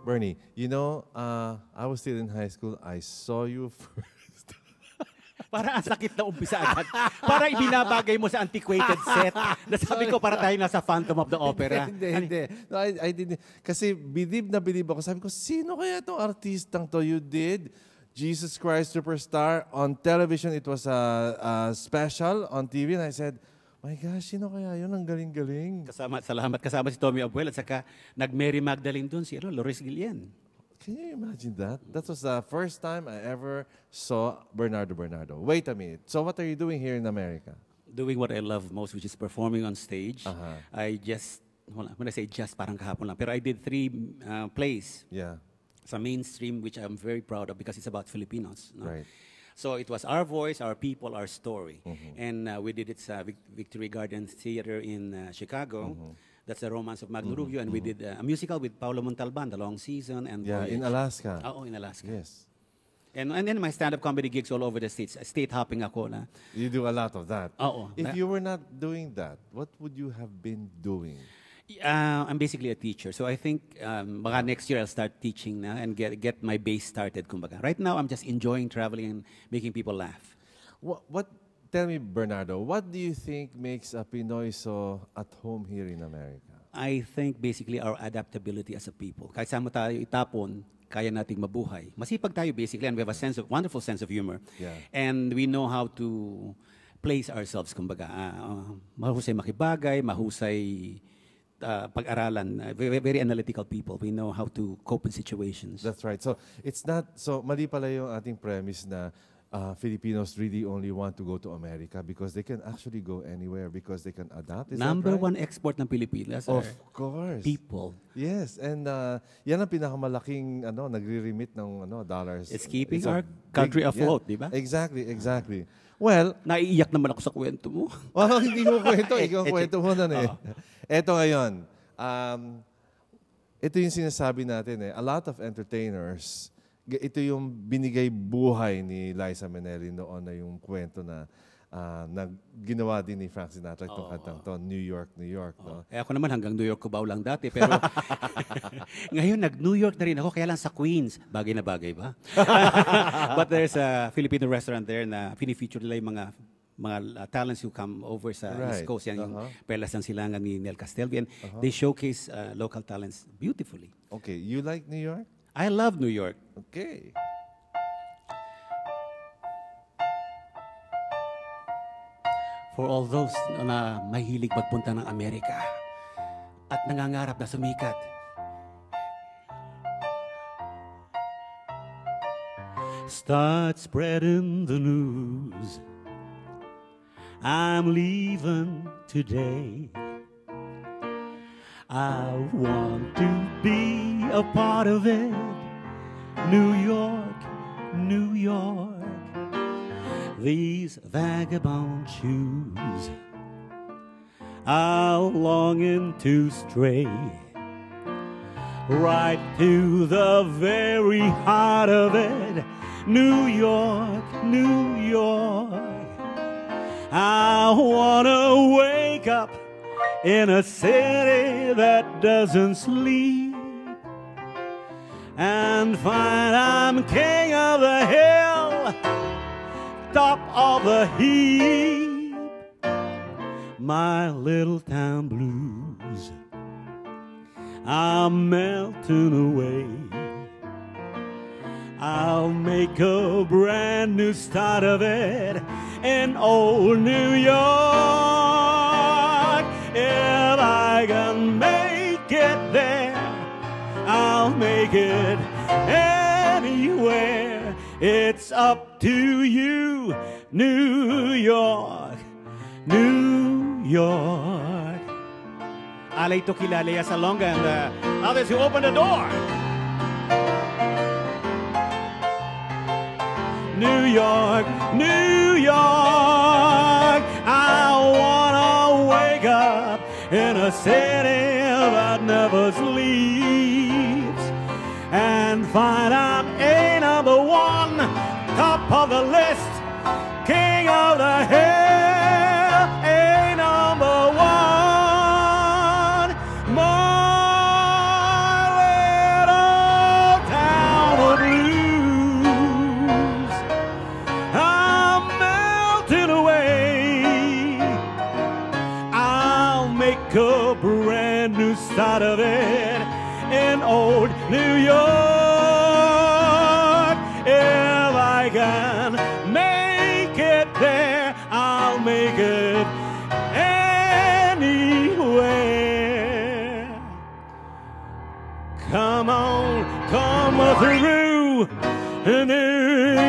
Bernie, you know, I was still in high school. I saw you first. Para ang sakit na umpisa agad. Para ibinabagay mo sa antiquated set. Nasabi ko para tayo nasa Phantom of the Opera. Hindi. No, I didn't. Kasi believe na believe ako. Sabi ko, sino kaya itong artistang to? You did Jesus Christ Superstar on television. It was a special on TV. And I said, my gosh, sino kaya yun? Ang galing-galing. Salamat kasama si Tommy Abuel at saka nag-Mary Magdalene dun si Loris Guillen. Can you imagine that? That was the first time I ever saw Bernardo Bernardo. Wait a minute. So what are you doing here in America? Doing what I love most, which is performing on stage. I just, when I say just, parang kahapon lang. Pero I did 3 plays. Yeah. Sa mainstream, which I'm very proud of because it's about Filipinos. No? Right. So it was our voice, our people, our story. And we did it sa Victory Gardens Theater in Chicago. That's the Romance of Magno Rubio. And we did a musical with Paulo Montalban, The Long Season. And yeah, Voyage. in Alaska. Oh, in Alaska. Yes. And then my stand-up comedy gigs all over the states. State hopping ako na. You do a lot of that. Oo. If you were not doing that, what would you have been doing? I'm basically a teacher. So I think baka next year I'll start teaching na and get my base started. Kumbaga. Right now, I'm just enjoying traveling and making people laugh. Tell me, Bernardo, what do you think makes a Pinoy so at home here in America? I think basically our adaptability as a people. Kahit saan mo tayo itapon, kaya nating mabuhay. Masipag tayo basically and we have a wonderful sense of humor. Yeah. And we know how to place ourselves, kumbaga. Mahusay makibagay, mahusay pag-aralan. Very analytical people. We know how to cope in situations. That's right. So it's not, so mali pala yung ating premise na Filipinos really only want to go to America because they can actually go anywhere because they can adapt. Is Number that right? 1 export ng Pilipinas Of are course. people. Yes, and yan ang pinakamalaking nagre-remit ng dollars. It's keeping our country afloat, di ba? Exactly. Well, naiiyak naman ako sa kwento mo. Well, hindi mo kwento, ikaw kwento mo na eh. Eto ngayon, ito yung sinasabi natin a lot of entertainers, ito yung binigay buhay ni Liza Minnelli noon na yung kwento na ginawa din ni Frank Sinatra itong kantang to, New York, New York. No? Ako naman hanggang New York Cubao lang dati, pero ngayon nag-New York na rin ako, kaya lang sa Queens. Bagay na bagay ba? But there's a Filipino restaurant there na pinifeature nila yung mga talents who come over sa East Coast. Yan yung Perlas ng Silangan ni Nel Castelvi. And they showcase local talents beautifully. Okay, you like New York? I love New York. Okay. For all those na mahilig magpunta ng Amerika at nangangarap na sumikat. Start spreading the news. I'm leaving today. I want to be a part of it. New York, New York. These vagabond shoes are longing to stray right to the very heart of it. New York, New York. I wanna wake up in a city that doesn't sleep and find I'm king of the hill, top of the heap. My little town blues are melting away. I'll make a brand new start of it in old New York. If I can make it there, I'll make it anywhere. It's up to you, New York, New York. Alay to Kilale Salonga and others who open the door. New York, New York. I wanna wake up in a city that never sleeps and find I'm a number one, top of the list, king of the hill, a number one, my little brand new start of it in old New York. If I can make it there, I'll make it anywhere. Come on, come through New